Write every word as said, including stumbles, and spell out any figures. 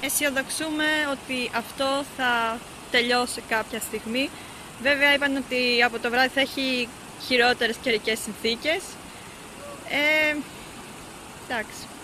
αισιοδοξούμε ότι αυτό θα τελειώσει κάποια στιγμή. Βέβαια είπαν ότι από το βράδυ θα έχει χειρότερες καιρικές συνθήκες. Ε, εντάξει.